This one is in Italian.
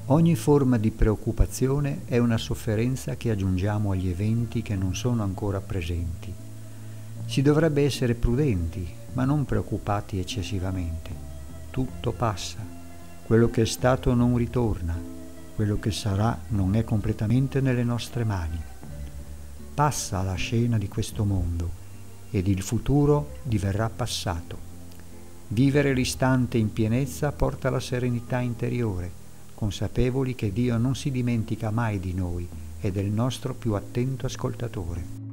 Ogni forma di preoccupazione è una sofferenza che aggiungiamo agli eventi che non sono ancora presenti. Si dovrebbe essere prudenti, ma non preoccupati eccessivamente. Tutto passa. Quello che è stato non ritorna. Quello che sarà non è completamente nelle nostre mani. Passa la scena di questo mondo ed il futuro diverrà passato. Vivere l'istante in pienezza porta alla serenità interiore, consapevoli che Dio non si dimentica mai di noi e del nostro più attento ascoltatore.